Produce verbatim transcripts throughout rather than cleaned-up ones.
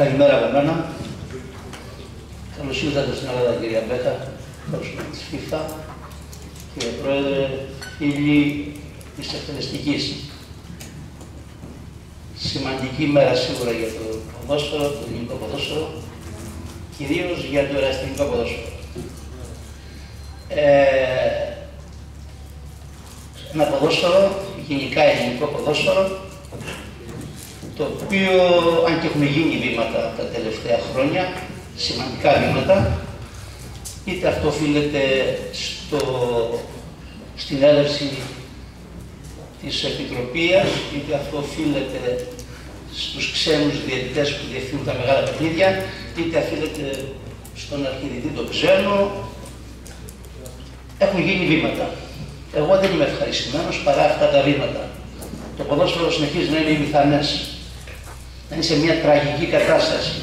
Καλημέρα από μένα. Καλώς ήρθατε στην Ελλάδα, κυρία Μπέκα, πρόσωπο της FIFA, κύριε Πρόεδρε, φίλοι της εκτελεστικής. Σημαντική μέρα σίγουρα για το ποδόσφαιρο, το ελληνικό ποδόσφαιρο, κυρίως για το ερασιτεχνικό ποδόσφαιρο. Ε, ένα ποδόσφαιρο, γενικά ελληνικό ποδόσφαιρο, το οποίο, αν και έχουν γίνει βήματα τα τελευταία χρόνια, σημαντικά βήματα, είτε αυτό οφείλεται στο, στην έλευση της Επιτροπίας, είτε αυτό οφείλεται στους ξένους διαιτητές που διευθύνουν τα μεγάλα παιχνίδια, είτε οφείλεται στον αρχιδιετή τον ξένο. Έχουν γίνει βήματα. Εγώ δεν είμαι ευχαριστημένος παρά αυτά τα βήματα. Το ποδόσφαιρο συνεχίζει να είναι ημιθανές, να είναι σε μια τραγική κατάσταση.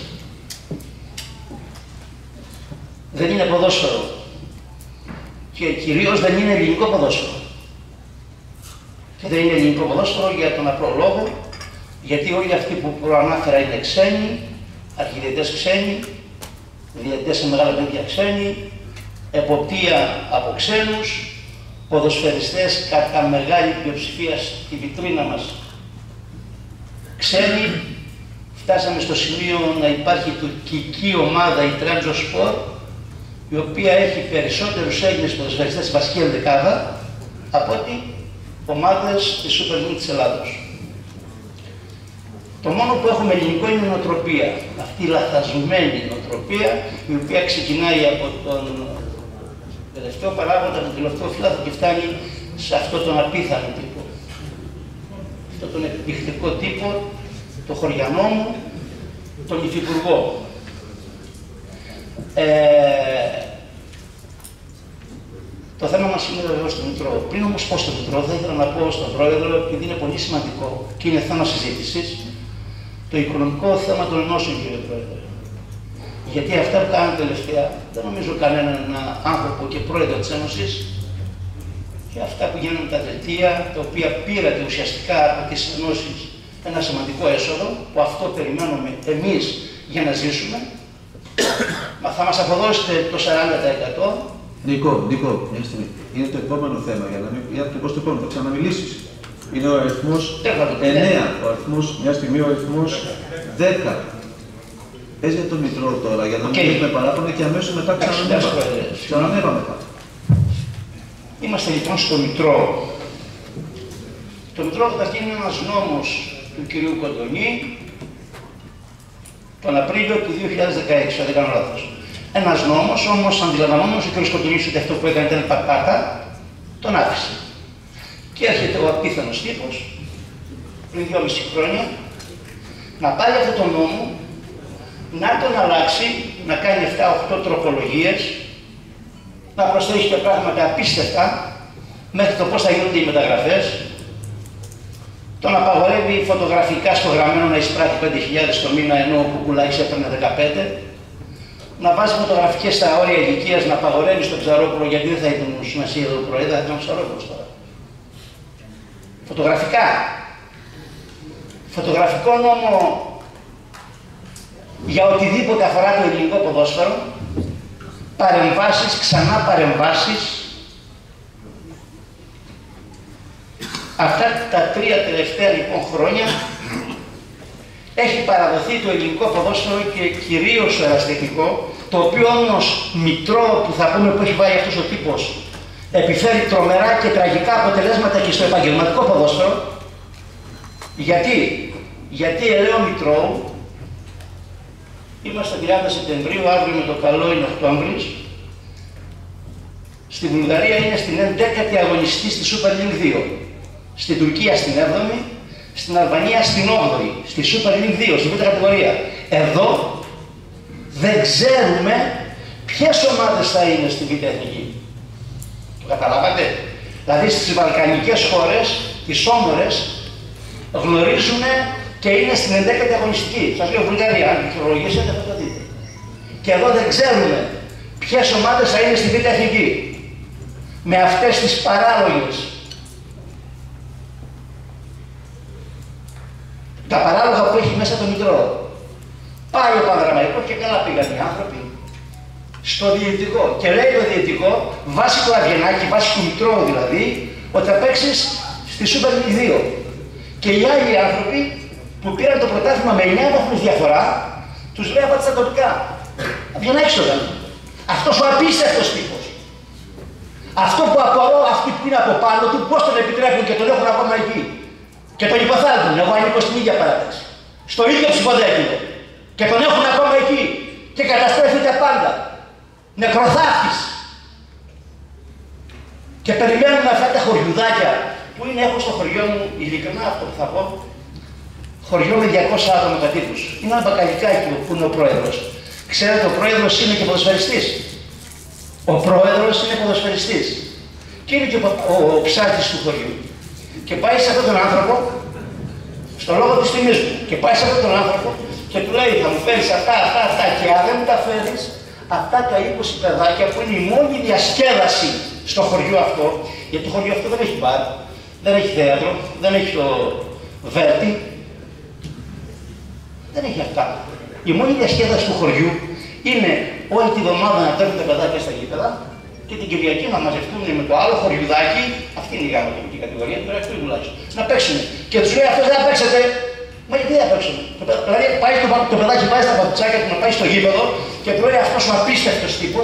Δεν είναι ποδόσφαιρο και κυρίως δεν είναι ελληνικό ποδόσφαιρο. Και δεν είναι ελληνικό ποδόσφαιρο για τον απλό λόγο, γιατί όλοι αυτοί που προανάφερα είναι ξένοι, αρχιδιετές ξένοι, διαιτητές σε μεγάλα παιδιά ξένοι, εποπτεία από ξένους, ποδοσφαιριστές κατά μεγάλη πλειοψηφία στη βιτρίνα μας ξένοι. Φτάσαμε στο σημείο να υπάρχει τουρκική ομάδα, η Trabzonspor, η οποία έχει περισσότερους Έλληνες ποδοσφαιριστές στη βασική ενδεκάδα από ότι ομάδες της Super League της Ελλάδος. Το μόνο που έχουμε ελληνικό είναι η νοοτροπία. Αυτή η λαθασμένη νοοτροπία, η οποία ξεκινάει από τον τελευταίο παράγοντα, τον τελευταίο φύλαθο και φτάνει σε αυτόν τον απίθανο τύπο. Αυτόν τον εκπληκτικό τύπο, το χωριανό μου, τον υφυπουργό. Ε, το θέμα μας είναι βεβαίως στο Μητρό. Πριν όμως πω στο Μητρό, θα ήθελα να πω στον Πρόεδρο, επειδή είναι πολύ σημαντικό και είναι θέμα συζήτησης, το οικονομικό θέμα των ενώσεων, κύριε Πρόεδρε. Γιατί αυτά που κάνουν τελευταία, δεν νομίζω κανέναν άνθρωπο και πρόεδρο της Ένωσης, και αυτά που γίνανε με τα δελτία, τα οποία πήρατε ουσιαστικά από τις ενώσεις ένα σημαντικό έσοδο, που αυτό περιμένουμε εμείς για να ζήσουμε, μα θα μας αποδώσετε το σαράντα τοις εκατό. Νίκο, Νίκο, μια στιγμή. Είναι το επόμενο θέμα, για να μην για το πώς το επόμενο, θα ξαναμιλήσεις. Είναι ο αριθμός εννέα, ο αριθμός, μια στιγμή ο αριθμός δέκα. Πες για τον Μητρό τώρα, για να μην okay. έχουμε παράπονα και αμέσως μετά ξανανέβα. Ξανανέβα μετά. Είμαστε λοιπόν στο Μητρό. Το Μητρό καταρχήν είναι ένας νόμος του κυρίου Κοντονή τον Απρίλιο του δύο χιλιάδες δεκαέξι, αν δεν κάνω λάθος. Ένας νόμος, όμως αντιλαμβανόμενος ο κ. Κοντονής ότι αυτό που έκανε ήταν πατάτα, τον άφησε. Και έρχεται ο απίθανος τύπος, πριν δυόμιση χρόνια, να πάρει αυτόν τον νόμο, να τον αλλάξει, να κάνει εφτά οχτώ τροπολογίες, να προσθέσει και πράγματα απίστευτα, μέχρι το πώς θα γίνονται οι μεταγραφές, τον απαγορεύει φωτογραφικά στο γραμμένο να εισπράττει πέντε χιλιάδες το μήνα, ενώ ο Κουκουλάκης έπαιρνε δεκαπέντε, να βάζει φωτογραφικές στα όρια ηλικίας, να απαγορεύει στον Ψαρόπουλο, γιατί δεν θα ήταν σημασία εδώ Προέδρα, θα ήταν ο Ψαρόπουλος τώρα. Φωτογραφικά. Φωτογραφικό νόμο για οτιδήποτε αφορά το ελληνικό ποδόσφαιρο, παρεμβάσεις, ξανά παρεμβάσεις. Αυτά τα τρία τελευταία λοιπόν χρόνια έχει παραδοθεί το ελληνικό ποδόσφαιρο και κυρίως το ερασιτεχνικό, το οποίο όμως Μητρό που θα πούμε που έχει βάλει αυτός ο τύπος επιφέρει τρομερά και τραγικά αποτελέσματα και στο επαγγελματικό ποδόσφαιρο. Γιατί, γιατί ελέω Μητρό, είμαστε τριάντα Σεπτεμβρίου, αύριο με το καλό είναι Οκτώβρης, στη Βουλγαρία είναι στην έντεκατη αγωνιστή στη Super League δύο. Στην Τουρκία στην έβδομη, στην Αλβανία στην όγδοη, στη Super League δύο, στην πέμπτη κατηγορία. Εδώ δεν ξέρουμε ποιες ομάδες θα είναι στην Β' Εθνική. Το καταλάβατε? Δηλαδή στις βαλκανικές χώρες, τις όμορες, γνωρίζουν και είναι στην έντεκατη αγωνιστική. Σας λέω Βουλγαρία, αν πληκτρολογήσετε θα το δείτε. Και εδώ δεν ξέρουμε ποιες ομάδες θα είναι στην Β' Εθνική. Με αυτές τις παράλογες, τα παράλογα που έχει μέσα το Μητρό. Πάει ο Πανδραμαϊκός και καλά πήγαν οι άνθρωποι στο διαιτητικό. Και λέει το διαιτητικό, βάσει του Αβγενάκη, βάσει του Μητρώου δηλαδή, ότι θα παίξεις στη Super League δύο. Και οι άλλοι άνθρωποι που πήραν το πρωτάθλημα με εννέα βαθμούς διαφορά, τους λέει από τα τοπικά. Αβγενάκης το κάνει. Αυτός ο απίστευτος τύπος. Αυτό που απορώ, αυτοί που είναι από πάνω του, πώς τον επιτρέπουν και τον έχουν ακόμα εκεί. Και τον υποθάλπουν. Εγώ ανήκω στην ίδια παράταξη. Στο ίδιο ψηφοδέλτιο. Και τον έχουν ακόμα εκεί. Και καταστρέφει τα πάντα. Νεκροθάφτης. Και περιμένουμε αυτά τα χωριουδάκια που είναι, έχω στο χωριό μου, ειλικρινά αυτό που θα πω, χωριό με διακόσια άτομα κατοίκους. Είναι ένα μπακαλικάκι που είναι ο πρόεδρος. Ξέρετε, ο πρόεδρος είναι και ποδοσφαιριστής. Ο πρόεδρος είναι ποδοσφαιριστής. Και είναι και ο, ο, ο ψάρτης του χωριού. Και πάει σε αυτόν τον άνθρωπο, στο λόγο της τιμής μου, και πάει σε αυτόν τον άνθρωπο και του λέει: θα μου φέρεις αυτά, αυτά, αυτά. Και αν δεν μου τα φέρεις, αυτά τα είκοσι παιδάκια που είναι η μόνη διασκέδαση στο χωριό αυτό, γιατί το χωριό αυτό δεν έχει μπαρ, δεν έχει θέατρο, δεν έχει το βέρτι, δεν έχει αυτά. Η μόνη διασκέδαση του χωριού είναι όλη τη βδομάδα να παίρνουν τα παιδάκια στα γήπεδα και την Κυριακή να μαζευτούν με το άλλο χωριουδάκι, αυτή είναι η γαμματική κατηγορία, τώρα αυτό τουλάχιστον, να παίξουν. Και τους λέει: αυτός δεν θα παίξετε. Μα γιατί δεν θα παίξουμε. Δηλαδή πάει το, το παιδάκι πάει στα παπουτσάκια του να πάει στο γήπεδο και του λέει αυτός ο απίστευτος τύπος,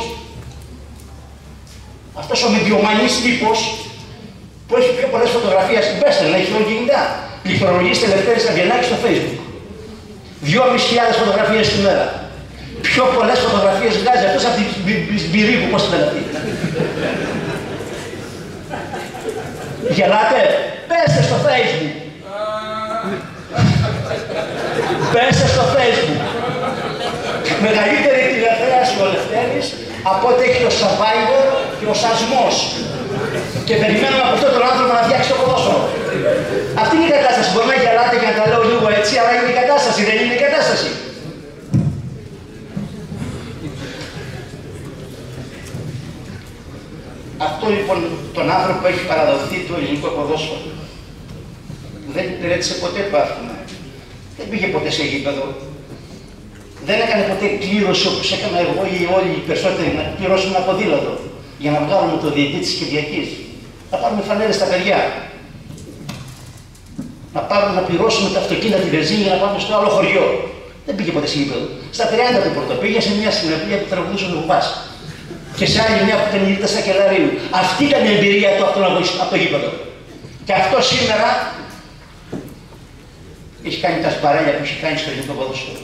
αυτός ο μηδιομανής τύπος που έχει πιο πολλές φωτογραφίες στην Πέστερ, να έχει όλη κινητά. Πληκτρολογήστε Λευτέρης Αβγενάκη στο Facebook. δυόμισι χιλιάδες φωτογραφίες τη μέρα. Πιο πολλές φωτογραφίες βγάζει αυτός από την Σπυρίκου, πώς τη λένε αυτή. Γελάτε, πέστε στο Facebook. Πέστε στο Facebook. Μεγαλύτερη τηλεθέαση ο Λευτέρης από ό,τι έχει το Survivor και ο Σασμός. Και περιμένουμε από αυτόν τον άνθρωπο να φτιάξει το ποδόσφαιρο. Αυτή είναι η κατάσταση. Μπορεί να γελάτε και να τα λέω λίγο έτσι, αλλά είναι η κατάσταση. Δεν είναι η κατάσταση. Αυτό λοιπόν τον άνθρωπο που έχει παραδοθεί το ελληνικό ποδόσφαιρο. Δεν υπηρέτησε ποτέ πάθημα. Δεν πήγε ποτέ σε γήπεδο. Δεν έκανε ποτέ κλήρωση όπως έκανα εγώ ή όλοι οι περισσότεροι να πληρώσουν ένα ποδήλατο για να βγάλουμε το διαιτή της Κυριακής. Να πάρουμε φανέλες στα παιδιά. Να πάρουμε να πληρώσουμε τα αυτοκίνητα τη βενζίνη για να πάμε στο άλλο χωριό. Δεν πήγε ποτέ σε γήπεδο. Στα τριάντα του πρώτο πήγε σε μια συνεδρία που τραγουδούσε ο Βουβάς. Και σε άλλη μια που ήταν η Ρίτα Σακελαρίου. Αυτή ήταν η εμπειρία του από, από το γήπεδο. Και αυτό σήμερα έχει κάνει τα σπαρέλια που έχει κάνει στο ελληνικό ποδόσφαιρο.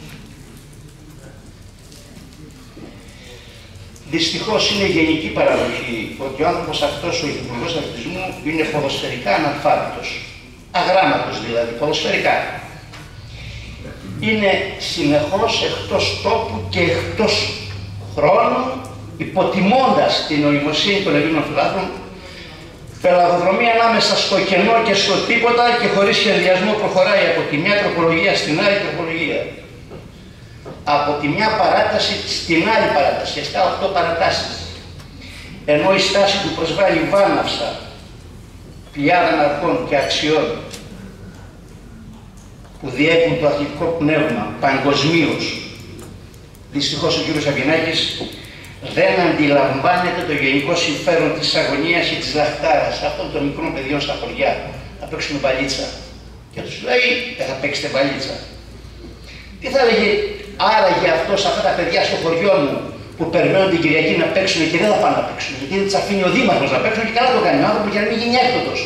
Δυστυχώς είναι η γενική παραδοχή ότι ο άνθρωπος αυτός, ο υπουργός αθλητισμού, είναι ποδοσφαιρικά αναλφάβητος. Αγράμματος δηλαδή, ποδοσφαιρικά. Είναι συνεχώς εκτός τόπου και εκτός χρόνου, υποτιμώντας την νοημοσύνη των Ελλήνων φιλάθλων, πελαγοδρομεί ανάμεσα στο κενό και στο τίποτα και χωρίς σχεδιασμό προχωράει από τη μια τροπολογία στην άλλη τροπολογία. Από τη μια παράταση στην άλλη παράταση, επτά οκτώ παρατάσεις. Ενώ η στάση του προσβάλλει βάναυσα, πλειάδα αρχών και αξιών που διέπουν το αθλητικό πνεύμα παγκοσμίως. Δυστυχώς ο κ. Αβγενάκης δεν αντιλαμβάνεται το γενικό συμφέρον της αγωνίας και της λαχτάρας αυτών των μικρών παιδιών στα χωριά να παίξουν μπαλίτσα. Και τους λέει: δεν θα παίξετε μπαλίτσα. Τι θα έλεγε άραγε αυτό σε αυτά τα παιδιά στο χωριό μου που περιμένουν την Κυριακή να παίξουν και δεν θα πάνε να παίξουν? Γιατί δεν τους αφήνει ο Δήμαρχος να παίξουν και καλά το κάνει ο άνθρωπος για να μην γίνει έκτοτος.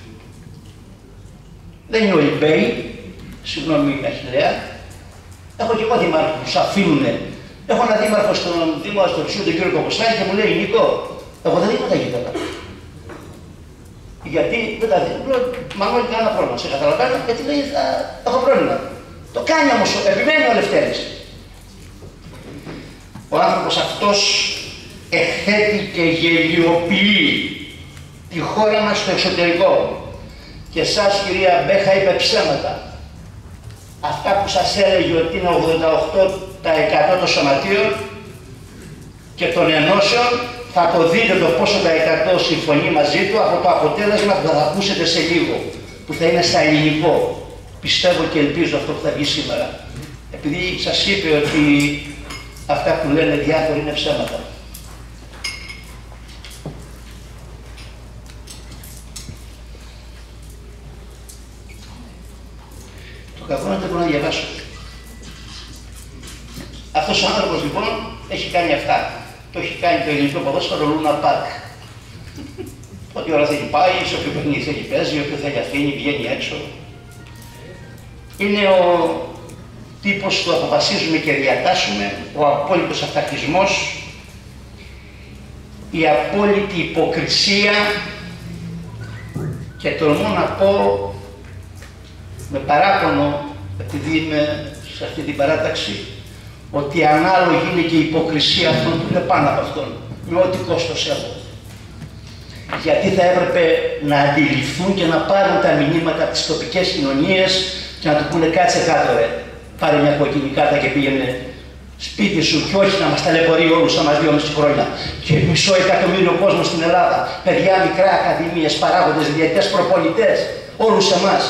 Δεν είναι όλοι μπέοι, συγγνώμη Αχιλλέα. Έχω και εγώ δήμαρχους που τους αφήνουν. Έχω ένα δήμαρχο στον Δήμο Αστοξίου, τον κύριο Κοκοστάκη, και μου λέει: Νίκο, εγώ δεν δίνω τα γήπεδα. Γιατί δεν τα δίνω. Λέω: Μανώλη, κανένα πρόβλημα. Σε καταλαβαίνω, γιατί λέει: θα... έχω πρόβλημα. Το κάνει όμως, επιμένει ο Λευτέρης. Ο άνθρωπος αυτός εχθέτει και γελιοποιεί τη χώρα μας στο εξωτερικό. Και εσάς, κυρία Μπέχα, είπε ψέματα. Αυτά που σας έλεγε ότι είναι ογδόντα οκτώ τοις εκατό των σωματείων και των ενώσεων, θα το δείτε το πόσο τα εκατό συμφωνεί μαζί του από το αποτέλεσμα που θα ακούσετε σε λίγο, που θα είναι στα ελληνικό. Πιστεύω και ελπίζω αυτό που θα βγει σήμερα. επειδή σας είπε ότι αυτά που λένε διάφοροι είναι ψέματα. Το κακό είναι ότι δεν μπορώ να διαβάσω. Αυτός ο άνθρωπος λοιπόν έχει κάνει αυτά. Το έχει κάνει το ελληνικό ποδόσφαιρο Λούνα Πάρκ. Ό,τι ώρα θέλει πάει, σε όποιο παιχνίδι θέλει παίζει, όποιο θέλει αφήνει, βγαίνει έξω. Είναι ο τύπος που αποφασίζουμε και διατάσσουμε, ο απόλυτος αυταρχισμός, η απόλυτη υποκρισία και τολμώ να πω με παράπονο, επειδή είμαι σε αυτή την παράταξη, ότι ανάλογη είναι και η υποκρισία αυτών που είναι πάνω από αυτόν, με ό,τι κόστος έχουν. Γιατί θα έπρεπε να αντιληφθούν και να πάρουν τα μηνύματα από τις τοπικές κοινωνίες και να του πούνε κάτσε κάτω ρε, πάρε μια κόκκινη κάρτα και πήγαινε σπίτι σου και όχι να μας ταλαιπωρεί όλους σαν μας δυόμισι χρόνια. Και μισό εκατομμύριο κόσμο στην Ελλάδα, παιδιά, μικρά ακαδημίες, παράγοντες, διαιτητές, προπονητές, όλους εμάς.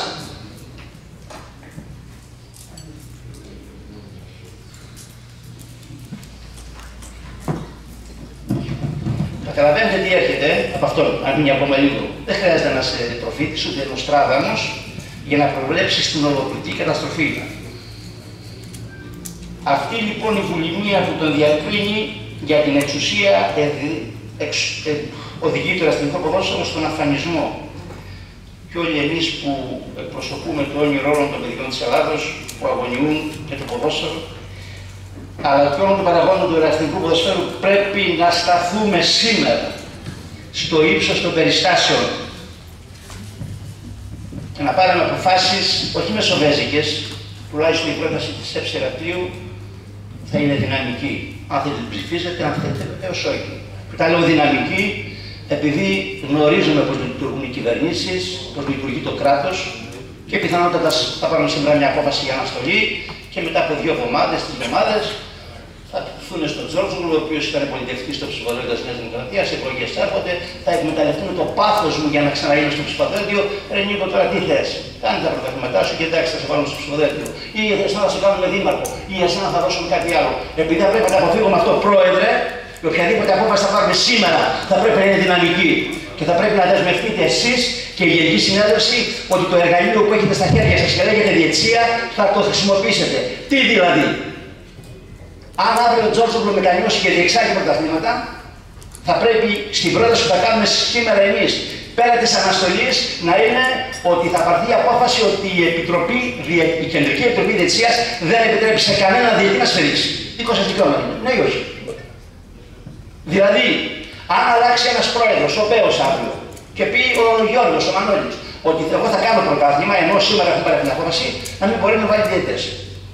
Καταλαβαίνετε τι έρχεται από αυτόν, αν μείνει ακόμα λίγο. Δεν χρειάζεται να είσαι προφήτης ούτε Νοστράδαμος για να προβλέψεις την ολοκληρική καταστροφή. Αυτή λοιπόν η βουλημία που τον διακρίνει για την εξουσία ε, εξ, ε, οδηγεί το αστυνομικό ποδόσφαιρο στον αφανισμό. Και όλοι εμείς που εκπροσωπούμε το όνειρο όλων των παιδιών της Ελλάδος που αγωνιούν για το ποδόσφαιρο, αλλά και όλων των παραγόντων του ερασιτεχνικού ποδοσφαίρου πρέπει να σταθούμε σήμερα στο ύψος των περιστάσεων και να πάρουμε αποφάσεις όχι μεσοβέζικες, τουλάχιστον η πρόταση της Εψεραπτίου θα είναι δυναμική. Αν θέλετε την ψηφίσετε, αν θέλετε έως όχι. Τα λέω δυναμική επειδή γνωρίζουμε πώς λειτουργούν οι κυβερνήσεις, πώς λειτουργεί το κράτος και πιθανότατα θα πάρουμε σήμερα μια απόφαση για αναστολή και μετά από δύο εβδομάδες, τρεις εβδομάδες θα πηδούν στον Τζόρτζογλου, ο οποίος ήταν πολιτευτής στο ψηφοδέλτιο της Νέας Δημοκρατίας, οι εκλογές έρχονται, θα εκμεταλλευτούν το πάθος μου για να ξαναγίνω στο ψηφοδέλτιο. Ρε Νίκο, τώρα τι θες? Κάνε τα πρωταθλήματά σου και εντάξει, θα σε βάλουμε στο ψηφοδέλτιο. Ή εσένα θα σε κάνουμε δήμαρχο, ή εσένα θα δώσουμε κάτι άλλο. Επειδή θα πρέπει να αποφύγουμε αυτό, πρόεδρε, και οποιαδήποτε απόφαση θα πάρουμε σήμερα θα πρέπει να είναι δυναμική. Και θα πρέπει να δεσμευτείτε εσείς και η Γενική Συνέλευση ότι το εργαλείο που έχετε στα χέρια σας και λέγεται διετησία θα το χρησιμοποιήσετε. Τι δηλαδή? Αν αύριο ο Τζόρτζογλου μετανιώσει και διεξάγει πρωταθλήματα, θα πρέπει στην πρόταση που θα κάνουμε σήμερα εμείς, πέρα της αναστολής, να είναι ότι θα πάρθει η απόφαση ότι η, Επιτροπή, η Κεντρική Επιτροπή Διετησίας δεν επιτρέπει σε κανένα διαιτητή να σφυρίξει. Δικό σας δικαίωμα είναι. Ναι ή όχι? Δηλαδή, αν αλλάξει ένας πρόεδρος, ο Πέος αύριο, και πει ο Γιώργος, ο Μανώλης, ότι εγώ θα κάνω πρωτάθλημα, ενώ σήμερα έχουν πάρει την απόφαση, να μην μπορεί να βάλει διαιτητές.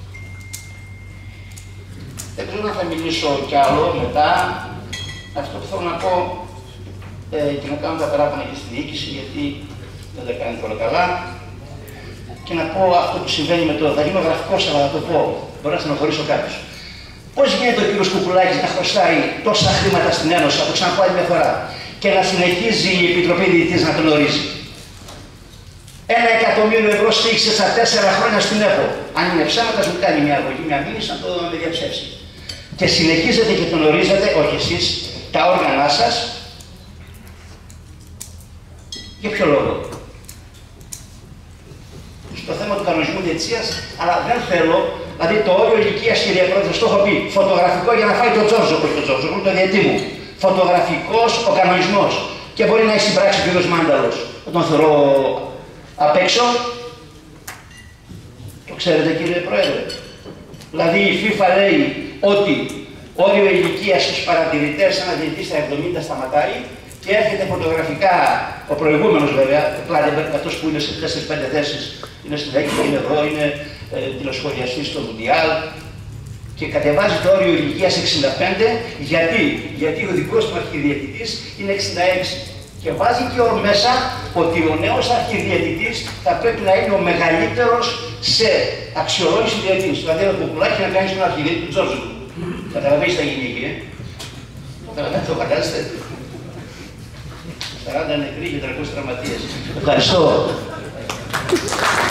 Δεν ξέρω αν θα μιλήσω κι άλλο μετά. Αυτό που θέλω να πω ε, και να κάνω τα παράπονα και στη διοίκηση, γιατί δεν τα κάνει πολύ καλά. Και να πω αυτό που συμβαίνει με το. Θα γίνω γραφικός, αλλά θα το πω. Μπορεί να στενοχωρήσω κάποιος. Πώς γίνεται ο κύριος Κουκουλάκης να χρωστάει τόσα χρήματα στην Ένωση, θα το ξαναπώ άλλη μια φορά, και να συνεχίζει η Επιτροπή Διαιτητής να τον ορίζει? Ένα εκατομμύριο ευρώ στήχησε στα τέσσερα χρόνια στην ΕΠΟ. Αν είναι ψέματα, μου κάνει μια αγωγή, μια μήνυση να το με διαψεύσει. Και συνεχίζετε και τον ορίζετε, όχι εσείς, τα όργανά σας. Για ποιο λόγο? Στο θέμα του κανονισμού διαιτησίας, αλλά δεν θέλω, δηλαδή το όριο ηλικίας, κύριε Πρόεδρε, το έχω πει, φωτογραφικό για να φάει το Τζόρτζογλου, όχι το Τζόρτζογλου, το διαιτή μου. Φωτογραφικός ο κανονισμός. Και μπορεί να έχει συμπράξει ο κ. Μάνταλος. Τον θεωρώ απ' έξω. Το ξέρετε, κύριε Πρόεδρε? Δηλαδή η FIFA λέει ότι όριο ηλικίας στους παρατηρητές, ένας διαιτητής στα εβδομήντα σταματάει και έρχεται φωτογραφικά ο προηγούμενος βέβαια, ο Κλάντεμπεργκ, αυτός που είναι σε τέσσερις πέντε θέσεις, είναι στην έκτη, είναι εδώ, είναι ε, τηλεσχολιαστής στο Μουντιάλ και κατεβάζει το όριο ηλικίας εξήντα πέντε, γιατί, γιατί ο δικός του αρχιδιαιτητής είναι εξήντα έξι. Και βάζει και ο μέσα ότι ο νέος αρχιδιαιτητής θα πρέπει να είναι ο μεγαλύτερος σε αξιολόγηση διαιτητής. Δηλαδή ο Κουκουλάκης να κάνει τον αρχιδιαιτητή του Τζόρτζογλου. Καταλαβαίνεις τι θα γίνει εκεί, ε? Καταλαβαίνετε, το φαντάζεστε? σαράντα νεκροί και τριακόσιοι τραυματίες. Ευχαριστώ.